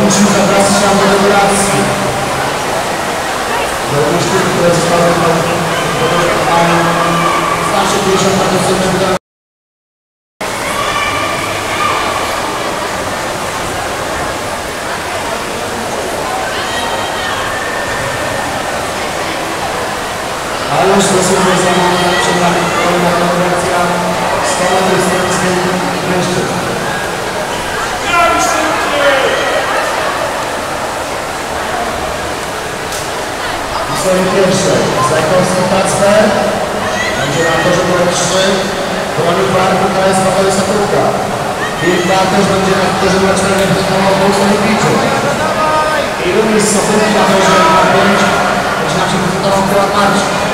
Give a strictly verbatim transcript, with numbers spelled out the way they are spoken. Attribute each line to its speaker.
Speaker 1: musi zabrać się do regulacji. Zawodniczki, które zostały mają starsze pięćdziesiąt lat. Ale już zasługuje za moment przed nami kolejna konkurencja sto metrów stojących mężczyzn. W swojej pierwszej Zajkowski Kacper będzie na torze numer trzy Bronił Barku K S Paweł Satówka. Wilka też będzie na torze numer cztery wykonał Bójsław Biciu. I również Satówki na torze numer pięć będzie nam się prezentował Koła Marcin.